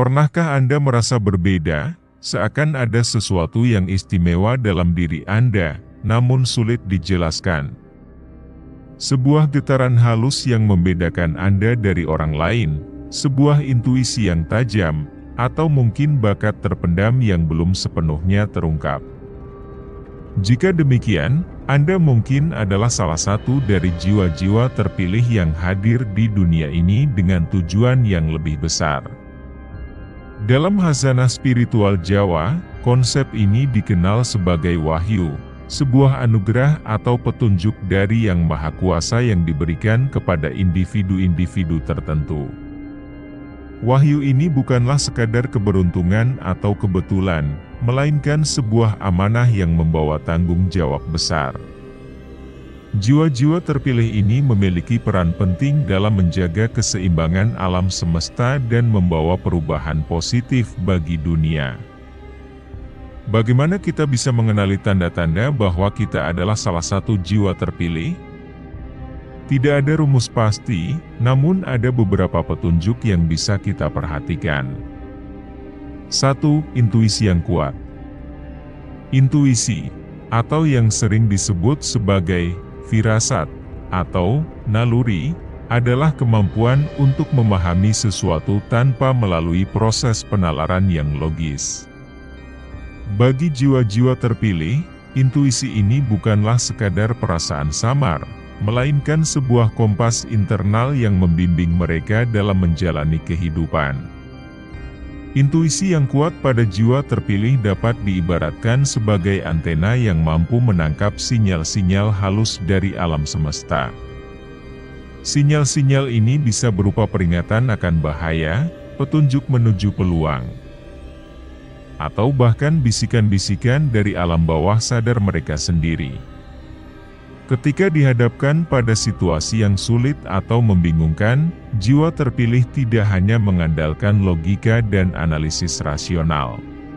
Pernahkah Anda merasa berbeda, seakan ada sesuatu yang istimewa dalam diri Anda, namun sulit dijelaskan? Sebuah getaran halus yang membedakan Anda dari orang lain, sebuah intuisi yang tajam, atau mungkin bakat terpendam yang belum sepenuhnya terungkap. Jika demikian, Anda mungkin adalah salah satu dari jiwa-jiwa terpilih yang hadir di dunia ini dengan tujuan yang lebih besar. Dalam khazanah spiritual Jawa, konsep ini dikenal sebagai wahyu, sebuah anugerah atau petunjuk dari Yang Maha Kuasa yang diberikan kepada individu-individu tertentu. Wahyu ini bukanlah sekadar keberuntungan atau kebetulan, melainkan sebuah amanah yang membawa tanggung jawab besar. Jiwa-jiwa terpilih ini memiliki peran penting dalam menjaga keseimbangan alam semesta dan membawa perubahan positif bagi dunia. Bagaimana kita bisa mengenali tanda-tanda bahwa kita adalah salah satu jiwa terpilih? Tidak ada rumus pasti, namun ada beberapa petunjuk yang bisa kita perhatikan. 1. Intuisi yang kuat. Intuisi, atau yang sering disebut sebagai firasat, atau naluri, adalah kemampuan untuk memahami sesuatu tanpa melalui proses penalaran yang logis. Bagi jiwa-jiwa terpilih, intuisi ini bukanlah sekadar perasaan samar, melainkan sebuah kompas internal yang membimbing mereka dalam menjalani kehidupan. Intuisi yang kuat pada jiwa terpilih dapat diibaratkan sebagai antena yang mampu menangkap sinyal-sinyal halus dari alam semesta. Sinyal-sinyal ini bisa berupa peringatan akan bahaya, petunjuk menuju peluang, atau bahkan bisikan-bisikan dari alam bawah sadar mereka sendiri. Ketika dihadapkan pada situasi yang sulit atau membingungkan, jiwa terpilih tidak hanya mengandalkan logika dan analisis rasional.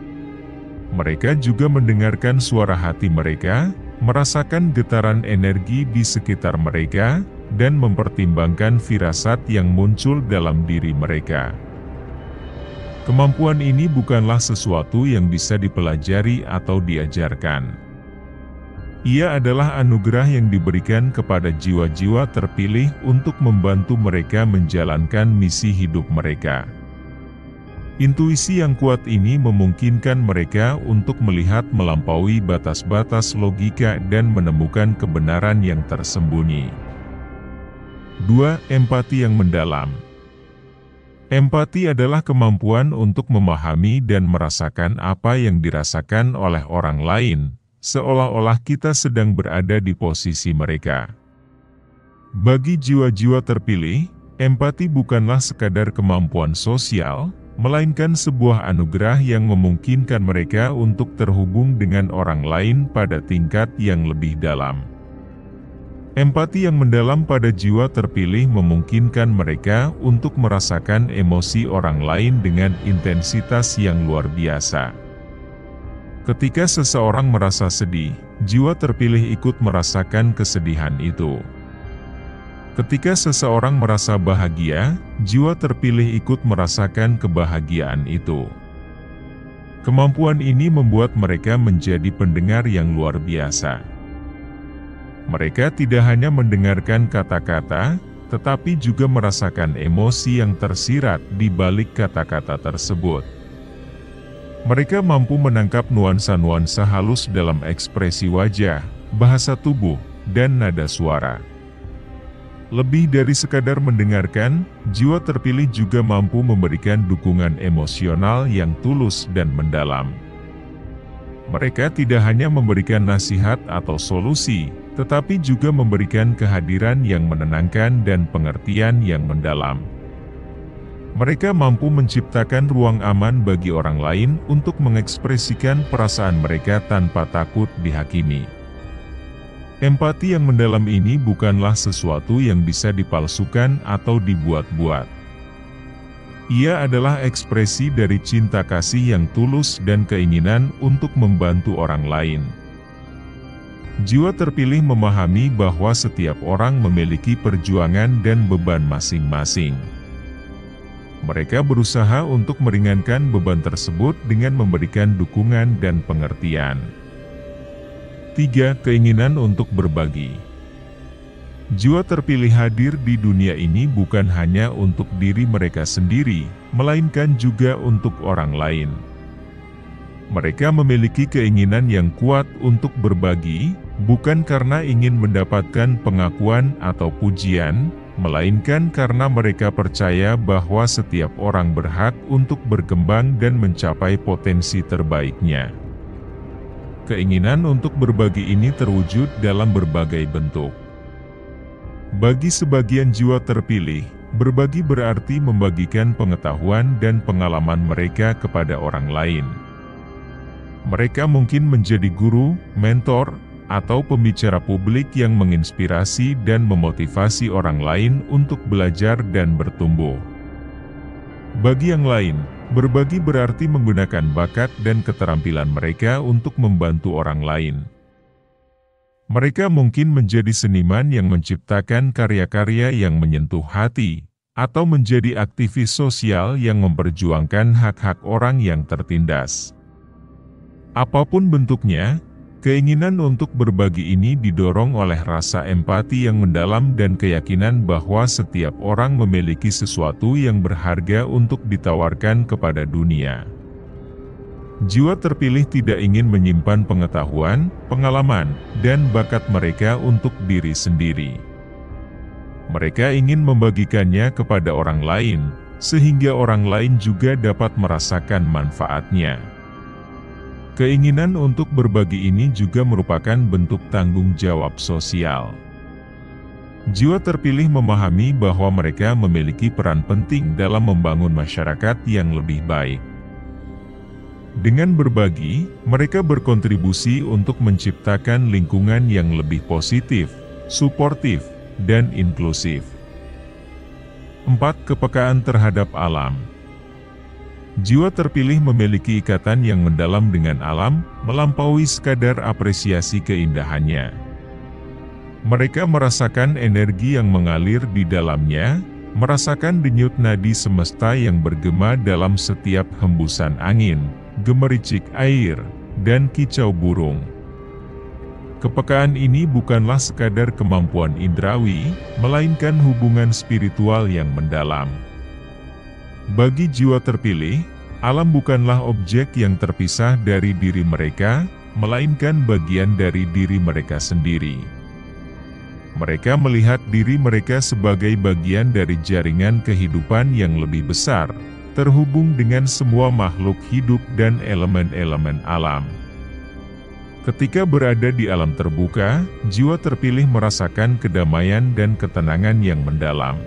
Mereka juga mendengarkan suara hati mereka, merasakan getaran energi di sekitar mereka, dan mempertimbangkan firasat yang muncul dalam diri mereka. Kemampuan ini bukanlah sesuatu yang bisa dipelajari atau diajarkan. Ia adalah anugerah yang diberikan kepada jiwa-jiwa terpilih untuk membantu mereka menjalankan misi hidup mereka. Intuisi yang kuat ini memungkinkan mereka untuk melihat melampaui batas-batas logika dan menemukan kebenaran yang tersembunyi. 2. Empati yang mendalam. Empati adalah kemampuan untuk memahami dan merasakan apa yang dirasakan oleh orang lain, seolah-olah kita sedang berada di posisi mereka. Bagi jiwa-jiwa terpilih, empati bukanlah sekadar kemampuan sosial, melainkan sebuah anugerah yang memungkinkan mereka untuk terhubung dengan orang lain pada tingkat yang lebih dalam. Empati yang mendalam pada jiwa terpilih memungkinkan mereka untuk merasakan emosi orang lain dengan intensitas yang luar biasa. Ketika seseorang merasa sedih, jiwa terpilih ikut merasakan kesedihan itu. Ketika seseorang merasa bahagia, jiwa terpilih ikut merasakan kebahagiaan itu. Kemampuan ini membuat mereka menjadi pendengar yang luar biasa. Mereka tidak hanya mendengarkan kata-kata, tetapi juga merasakan emosi yang tersirat di balik kata-kata tersebut. Mereka mampu menangkap nuansa-nuansa halus dalam ekspresi wajah, bahasa tubuh, dan nada suara. Lebih dari sekadar mendengarkan, jiwa terpilih juga mampu memberikan dukungan emosional yang tulus dan mendalam. Mereka tidak hanya memberikan nasihat atau solusi, tetapi juga memberikan kehadiran yang menenangkan dan pengertian yang mendalam. Mereka mampu menciptakan ruang aman bagi orang lain untuk mengekspresikan perasaan mereka tanpa takut dihakimi. Empati yang mendalam ini bukanlah sesuatu yang bisa dipalsukan atau dibuat-buat. Ia adalah ekspresi dari cinta kasih yang tulus dan keinginan untuk membantu orang lain. Jiwa terpilih memahami bahwa setiap orang memiliki perjuangan dan beban masing-masing. Mereka berusaha untuk meringankan beban tersebut dengan memberikan dukungan dan pengertian. 3. Keinginan untuk berbagi. Jiwa terpilih hadir di dunia ini bukan hanya untuk diri mereka sendiri, melainkan juga untuk orang lain. Mereka memiliki keinginan yang kuat untuk berbagi, bukan karena ingin mendapatkan pengakuan atau pujian, melainkan karena mereka percaya bahwa setiap orang berhak untuk berkembang dan mencapai potensi terbaiknya. Keinginan untuk berbagi ini terwujud dalam berbagai bentuk. Bagi sebagian jiwa terpilih, berbagi berarti membagikan pengetahuan dan pengalaman mereka kepada orang lain. Mereka mungkin menjadi guru, mentor, atau pembicara publik yang menginspirasi dan memotivasi orang lain untuk belajar dan bertumbuh. Bagi yang lain, berbagi berarti menggunakan bakat dan keterampilan mereka untuk membantu orang lain. Mereka mungkin menjadi seniman yang menciptakan karya-karya yang menyentuh hati, atau menjadi aktivis sosial yang memperjuangkan hak-hak orang yang tertindas. Apapun bentuknya, keinginan untuk berbagi ini didorong oleh rasa empati yang mendalam dan keyakinan bahwa setiap orang memiliki sesuatu yang berharga untuk ditawarkan kepada dunia. Jiwa terpilih tidak ingin menyimpan pengetahuan, pengalaman, dan bakat mereka untuk diri sendiri. Mereka ingin membagikannya kepada orang lain, sehingga orang lain juga dapat merasakan manfaatnya. Keinginan untuk berbagi ini juga merupakan bentuk tanggung jawab sosial. Jiwa terpilih memahami bahwa mereka memiliki peran penting dalam membangun masyarakat yang lebih baik. Dengan berbagi, mereka berkontribusi untuk menciptakan lingkungan yang lebih positif, suportif, dan inklusif. 4. Kepekaan terhadap alam. Jiwa terpilih memiliki ikatan yang mendalam dengan alam, melampaui sekadar apresiasi keindahannya. Mereka merasakan energi yang mengalir di dalamnya, merasakan denyut nadi semesta yang bergema dalam setiap hembusan angin, gemericik air, dan kicau burung. Kepekaan ini bukanlah sekadar kemampuan indrawi, melainkan hubungan spiritual yang mendalam. Bagi jiwa terpilih, alam bukanlah objek yang terpisah dari diri mereka, melainkan bagian dari diri mereka sendiri. Mereka melihat diri mereka sebagai bagian dari jaringan kehidupan yang lebih besar, terhubung dengan semua makhluk hidup dan elemen-elemen alam. Ketika berada di alam terbuka, jiwa terpilih merasakan kedamaian dan ketenangan yang mendalam.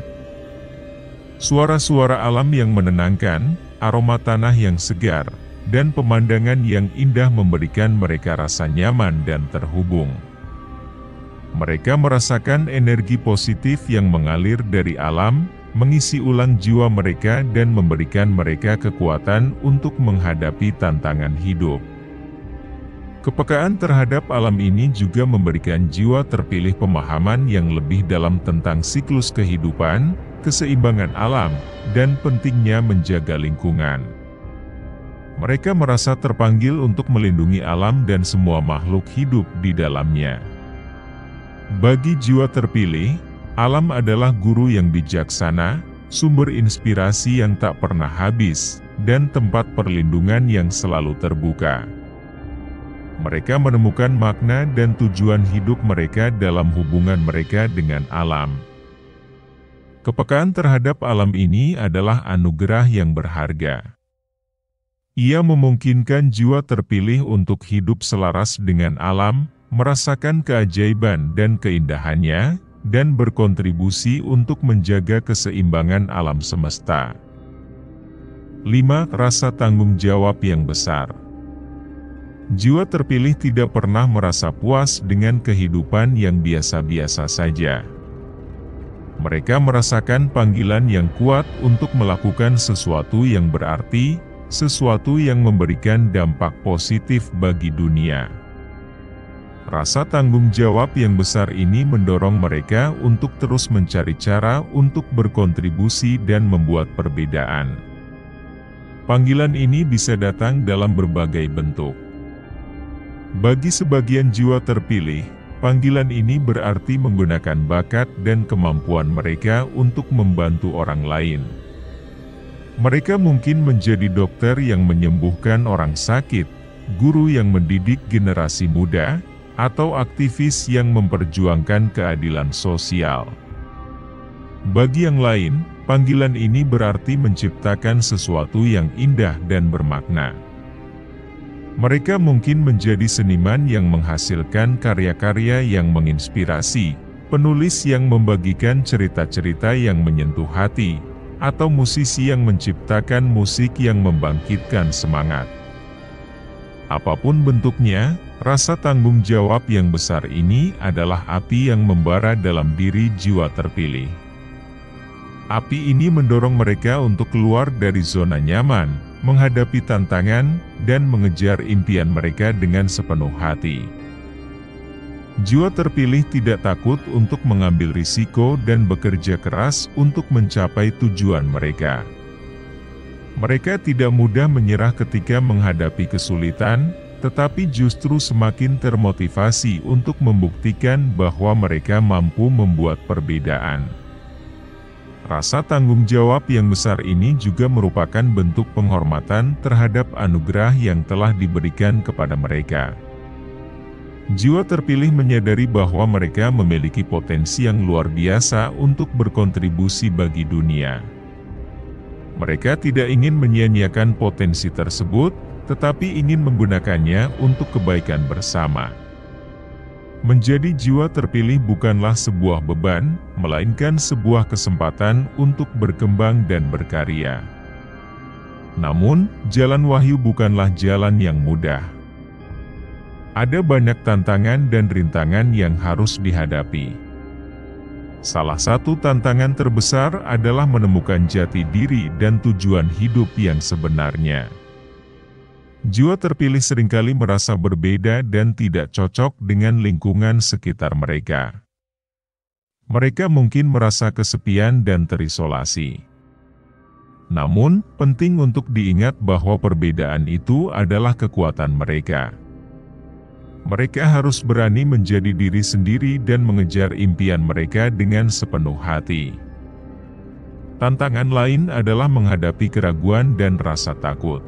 Suara-suara alam yang menenangkan, aroma tanah yang segar, dan pemandangan yang indah memberikan mereka rasa nyaman dan terhubung. Mereka merasakan energi positif yang mengalir dari alam, mengisi ulang jiwa mereka dan memberikan mereka kekuatan untuk menghadapi tantangan hidup. Kepekaan terhadap alam ini juga memberikan jiwa terpilih pemahaman yang lebih dalam tentang siklus kehidupan, keseimbangan alam, dan pentingnya menjaga lingkungan. Mereka merasa terpanggil untuk melindungi alam dan semua makhluk hidup di dalamnya. Bagi jiwa terpilih, alam adalah guru yang bijaksana, sumber inspirasi yang tak pernah habis, dan tempat perlindungan yang selalu terbuka. Mereka menemukan makna dan tujuan hidup mereka dalam hubungan mereka dengan alam. Kepekaan terhadap alam ini adalah anugerah yang berharga. Ia memungkinkan jiwa terpilih untuk hidup selaras dengan alam, merasakan keajaiban dan keindahannya, dan berkontribusi untuk menjaga keseimbangan alam semesta. 5. Rasa tanggung jawab yang besar. Jiwa terpilih tidak pernah merasa puas dengan kehidupan yang biasa-biasa saja. Mereka merasakan panggilan yang kuat untuk melakukan sesuatu yang berarti, sesuatu yang memberikan dampak positif bagi dunia. Rasa tanggung jawab yang besar ini mendorong mereka untuk terus mencari cara untuk berkontribusi dan membuat perbedaan. Panggilan ini bisa datang dalam berbagai bentuk. Bagi sebagian jiwa terpilih, panggilan ini berarti menggunakan bakat dan kemampuan mereka untuk membantu orang lain. Mereka mungkin menjadi dokter yang menyembuhkan orang sakit, guru yang mendidik generasi muda, atau aktivis yang memperjuangkan keadilan sosial. Bagi yang lain, panggilan ini berarti menciptakan sesuatu yang indah dan bermakna. Mereka mungkin menjadi seniman yang menghasilkan karya-karya yang menginspirasi, penulis yang membagikan cerita-cerita yang menyentuh hati, atau musisi yang menciptakan musik yang membangkitkan semangat. Apapun bentuknya, rasa tanggung jawab yang besar ini adalah api yang membara dalam diri jiwa terpilih. Api ini mendorong mereka untuk keluar dari zona nyaman, menghadapi tantangan, dan mengejar impian mereka dengan sepenuh hati. Jiwa terpilih tidak takut untuk mengambil risiko dan bekerja keras untuk mencapai tujuan mereka. Mereka tidak mudah menyerah ketika menghadapi kesulitan, tetapi justru semakin termotivasi untuk membuktikan bahwa mereka mampu membuat perbedaan. Rasa tanggung jawab yang besar ini juga merupakan bentuk penghormatan terhadap anugerah yang telah diberikan kepada mereka. Jiwa terpilih menyadari bahwa mereka memiliki potensi yang luar biasa untuk berkontribusi bagi dunia. Mereka tidak ingin menyia-nyiakan potensi tersebut, tetapi ingin menggunakannya untuk kebaikan bersama. Menjadi jiwa terpilih bukanlah sebuah beban, melainkan sebuah kesempatan untuk berkembang dan berkarya. Namun, jalan wahyu bukanlah jalan yang mudah. Ada banyak tantangan dan rintangan yang harus dihadapi. Salah satu tantangan terbesar adalah menemukan jati diri dan tujuan hidup yang sebenarnya. Jiwa terpilih seringkali merasa berbeda dan tidak cocok dengan lingkungan sekitar mereka. Mereka mungkin merasa kesepian dan terisolasi. Namun, penting untuk diingat bahwa perbedaan itu adalah kekuatan mereka. Mereka harus berani menjadi diri sendiri dan mengejar impian mereka dengan sepenuh hati. Tantangan lain adalah menghadapi keraguan dan rasa takut.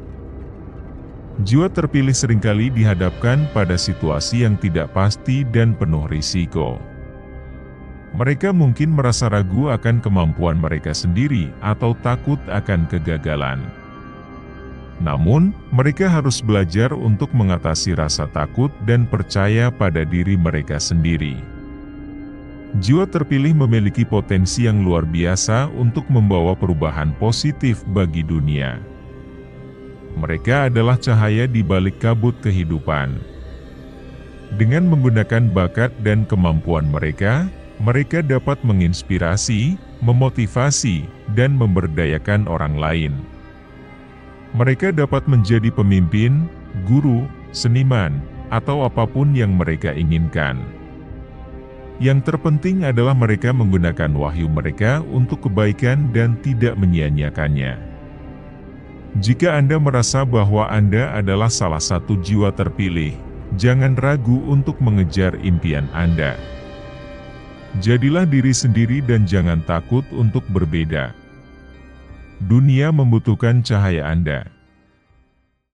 Jiwa terpilih seringkali dihadapkan pada situasi yang tidak pasti dan penuh risiko. Mereka mungkin merasa ragu akan kemampuan mereka sendiri atau takut akan kegagalan. Namun, mereka harus belajar untuk mengatasi rasa takut dan percaya pada diri mereka sendiri. Jiwa terpilih memiliki potensi yang luar biasa untuk membawa perubahan positif bagi dunia. Mereka adalah cahaya di balik kabut kehidupan. Dengan menggunakan bakat dan kemampuan mereka, mereka dapat menginspirasi, memotivasi, dan memberdayakan orang lain. Mereka dapat menjadi pemimpin, guru, seniman, atau apapun yang mereka inginkan. Yang terpenting adalah mereka menggunakan wahyu mereka untuk kebaikan dan tidak menyia-nyiakannya. Jika Anda merasa bahwa Anda adalah salah satu jiwa terpilih, jangan ragu untuk mengejar impian Anda. Jadilah diri sendiri dan jangan takut untuk berbeda. Dunia membutuhkan cahaya Anda.